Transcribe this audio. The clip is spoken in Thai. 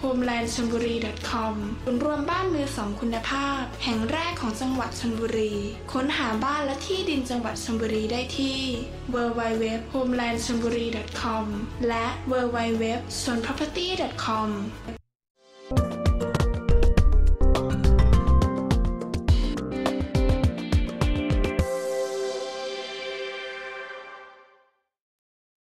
homeland.chonburi.com ศูนย์รวมบ้านมือสองคุณภาพแห่งแรกของจังหวัดชลบุรีค้นหาบ้านและที่ดินจังหวัดชลบุรีได้ที่ www.homeland.chonburi.com และ www.chonproperty.com